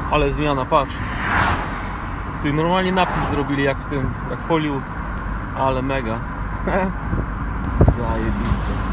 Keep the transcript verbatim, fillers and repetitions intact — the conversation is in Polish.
Ale zmiana, patrz. Tu normalnie napis zrobili jak w tym, jak w Hollywood. Ale mega. Zajebiste.